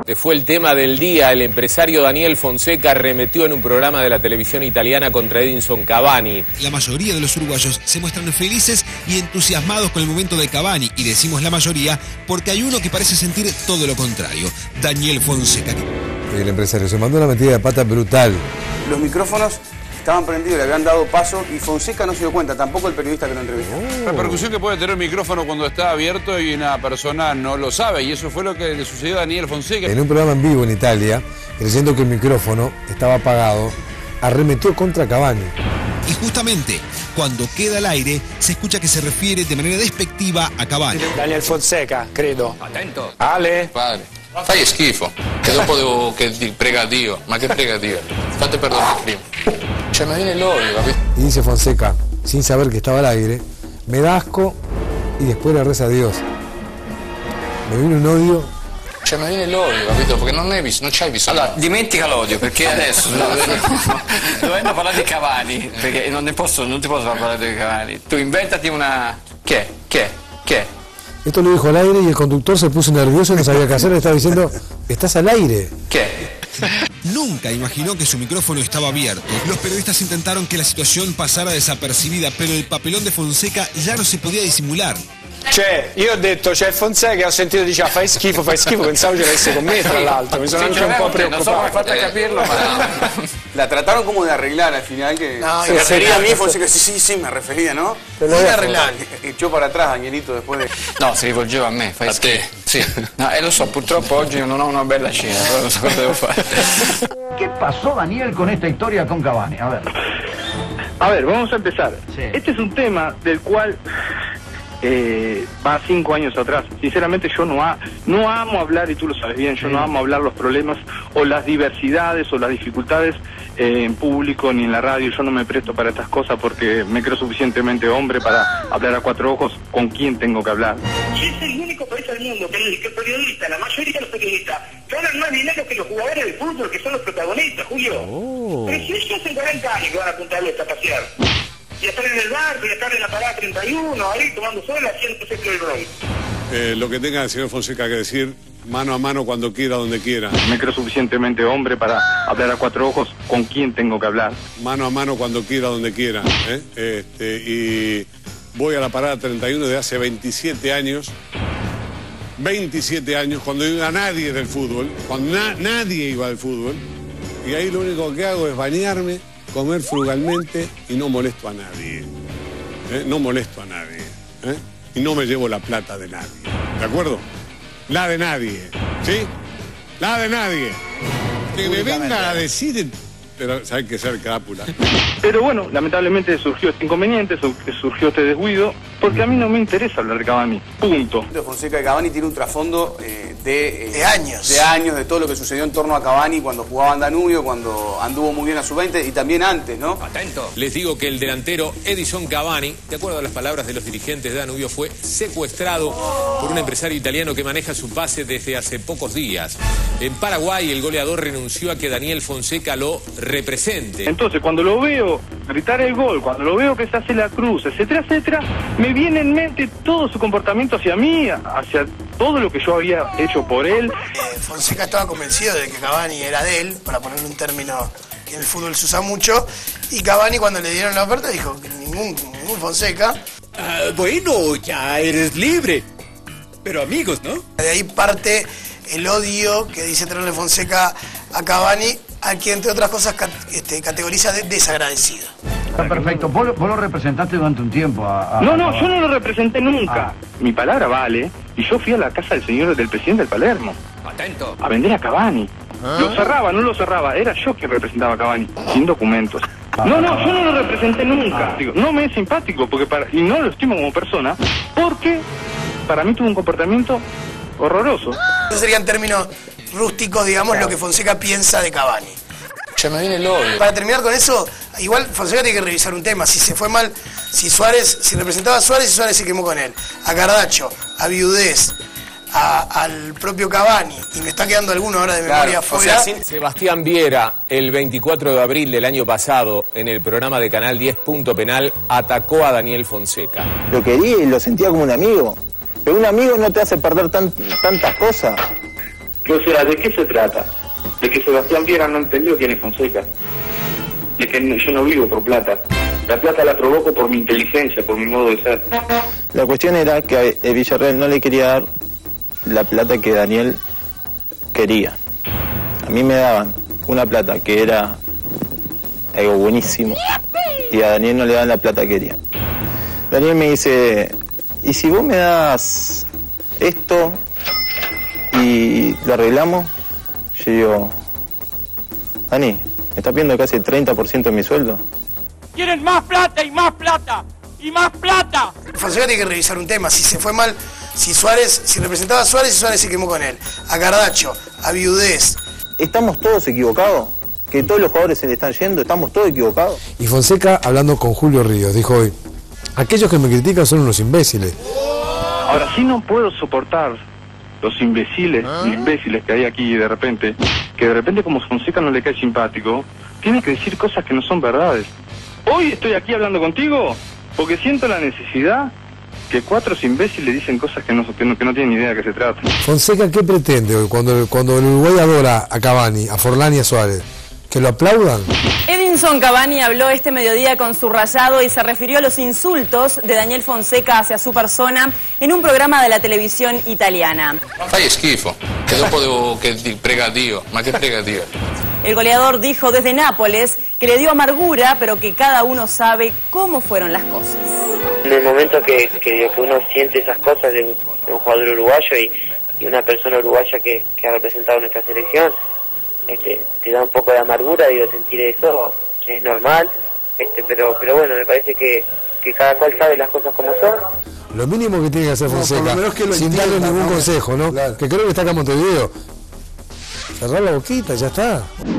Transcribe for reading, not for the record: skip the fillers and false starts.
Este fue el tema del día. El empresario Daniel Fonseca arremetió en un programa de la televisión italiana contra Edinson Cavani. La mayoría de los uruguayos se muestran felices y entusiasmados con el momento de Cavani. Y decimos la mayoría porque hay uno que parece sentir todo lo contrario. Daniel Fonseca. El empresario se mandó una metida de pata brutal. Los micrófonos estaban prendidos, le habían dado paso y Fonseca no se dio cuenta, tampoco el periodista que lo entrevistó. Repercusión que puede tener el micrófono cuando está abierto y una persona no lo sabe, y eso fue lo que le sucedió a Daniel Fonseca. En un programa en vivo en Italia, creyendo que el micrófono estaba apagado, arremetió contra Cavani. Y justamente, cuando queda al aire, se escucha que se refiere de manera despectiva a Cavani. Daniel Fonseca, credo. Attento. Ale. Padre, fai schifo, che dopo devo che prega Dio, ma che prega Dio? Fate perdonare prima. Cioè, me viene l'odio, capito? Y dice Fonseca, sin saber que estaba al aire, me da asco y después le reza a Dios. Me viene un odio. Cioè, me viene l'odio, capito? Perché non c'hai visto. Allora, dimentica l'odio, perché adesso dovendo parlare di Cavani, perché non ti posso parlare di Cavani. Tu inventati una... Che? Esto lo dijo al aire y el conductor se puso nervioso y no sabía qué hacer. Le estaba diciendo, estás al aire. Che? Nunca imaginó que su micrófono estaba abierto. Los periodistas intentaron que la situación pasara desapercibida, pero el papelón de Fonseca ya no se podía disimular. Cioè, io ho detto, c'è Fonseca e ho sentito diceva fai schifo, pensavo ce l'avesse con me, tra l'altro. Mi sono anche un po' preoccupato. Non so come fate a capirlo, ma... La trataron como de arreglar al final, que no, se refería a mí, Fonseca, sí, me refería, ¿no? Pero no arreglar. Echó para atrás Danielito después de... No, si rivolgeva a me, fai schifo. Sì. No, lo so, purtroppo oggi non ho una bella cena, però non so cosa devo fare. ¿Qué pasó, Daniel, con esta historia con Cavani? A ver, vamos a empezar. Sí. Este es un tema del cual va 5 años atrás. Sinceramente yo no amo hablar, y tú lo sabes bien, yo no amo hablar los problemas o las diversidades o las dificultades en público ni en la radio. Yo no me presto para estas cosas porque me creo suficientemente hombre para hablar a cuatro ojos con quién tengo que hablar. Y es el único país del mundo que el periodista, la mayoría de los periodistas, ganan más dinero que los jugadores de fútbol, que son los protagonistas, Julio. Pero si ellos hacen 40 años que van a Punta del Este a pasear, y estar en el barco, y estar en la parada 31, ahí tomando sol, haciendo el rol. Lo que tenga el señor Fonseca que decir, mano a mano, cuando quiera, donde quiera. Me creo suficientemente hombre para hablar a cuatro ojos con quién tengo que hablar. Mano a mano, cuando quiera, donde quiera. Y voy a la parada 31 de hace 27 años. 27 años, cuando iba nadie del fútbol, cuando nadie iba al fútbol. Y ahí lo único que hago es bañarme, comer frugalmente y no molesto a nadie. No molesto a nadie. Y no me llevo la plata de nadie. ¿De acuerdo? La de nadie. ¿Sí? La de nadie. Que me venga a decir... Pero hay que ser crápula. Pero bueno, lamentablemente surgió este inconveniente, surgió este descuido, porque a mí no me interesa hablar de Cavani. Punto. Fonseca y Cavani tiene un trasfondo de años. De años, de todo lo que sucedió en torno a Cavani cuando jugaba en Danubio, cuando anduvo muy bien a sub-20 y también antes, ¿no? Atento. Les digo que el delantero Edinson Cavani, de acuerdo a las palabras de los dirigentes de Danubio, fue secuestrado por un empresario italiano que maneja su pase desde hace pocos días. En Paraguay, el goleador renunció a que Daniel Fonseca lo represente. Entonces, cuando lo veo gritar el gol, cuando lo veo que se hace la cruz, etcétera, etcétera, me viene en mente todo su comportamiento hacia mí, hacia todo lo que yo había hecho por él. Fonseca estaba convencido de que Cavani era de él, para poner un término que en el fútbol se usa mucho, y Cavani cuando le dieron la oferta dijo que ningún Fonseca. Bueno, ya eres libre, pero amigos, ¿no? De ahí parte el odio que dice tenerle Fonseca a Cavani, a quien entre otras cosas categoriza de desagradecido. Está perfecto. ¿Vos lo representaste durante un tiempo No, yo no lo representé nunca. Mi palabra vale, y yo fui a la casa del presidente del Palermo. Atento. A vender a Cavani. Lo cerraba, no lo cerraba, era yo quien representaba a Cavani, sin documentos. No, yo no lo representé nunca. Digo, no me es simpático, y no lo estimo como persona, porque para mí tuvo un comportamiento horroroso. Esos serían términos rústicos, digamos, lo que Fonseca piensa de Cavani. Cioè, me viene el odio. Para terminar con eso, igual Fonseca tiene que revisar un tema. Si se fue mal, si representaba a Suárez y Suárez se quemó con él. A Cardacho, a Viudés, al propio Cavani, y me está quedando alguno ahora de memoria fuera. Sebastián Viera, el 24 de abril del año pasado, en el programa de Canal 10 Punto Penal, atacó a Daniel Fonseca. Lo quería y lo sentía como un amigo. Pero un amigo no te hace perder tantas cosas. O sea, ¿de qué se trata? De que Sebastián Viera no entendió quién es Fonseca. De que yo no vivo por plata. La plata la provoco por mi inteligencia, por mi modo de ser. La cuestión era que Villarreal no le quería dar la plata que Daniel quería. A mí me daban una plata que era algo buenísimo y a Daniel no le dan la plata que quería. Daniel me dice, ¿y si vos me das esto y lo arreglamos? Yo digo, Dani, ¿me estás pidiendo casi el 30% de mi sueldo? ¡Quieren más plata y más plata y más plata! Fonseca tiene que revisar un tema, si se fue mal, si representaba a Suárez y Suárez se quemó con él, a Gardacho, a Viudés. ¿Estamos todos equivocados? ¿Que todos los jugadores se le están yendo? ¿Estamos todos equivocados? Y Fonseca, hablando con Julio Ríos, dijo hoy, aquellos que me critican son unos imbéciles. Ahora, sí no puedo soportar los imbéciles que hay aquí de repente, que de repente como Fonseca no le cae simpático, tiene que decir cosas que no son verdades. Hoy estoy aquí hablando contigo porque siento la necesidad que 4 imbéciles dicen cosas que no tienen idea de qué se trata. Fonseca, ¿qué pretende hoy cuando el Uruguay adora a Cavani, a Forlán y a Suárez? ¿Que lo aplaudan? Edinson Cavani habló este mediodía con su Rayado y se refirió a los insultos de Daniel Fonseca hacia su persona en un programa de la televisión italiana. Fai schifo, che dopo devo che prega Dio, ma che prega Dio? El goleador dijo desde Nápoles que le dio amargura, pero que cada uno sabe cómo fueron las cosas. En el momento que uno siente esas cosas de un jugador uruguayo y una persona uruguaya que ha representado nuestra selección, te da un poco de amargura, sentir eso es normal, pero bueno, me parece que cada cual sabe las cosas como son. Lo mínimo que tiene que hacer Fonseca, por lo menos que lo sin darle ningún consejo, ¿no? Claro. Que creo que está acá en Montevideo. Cerrar la boquita, ya está.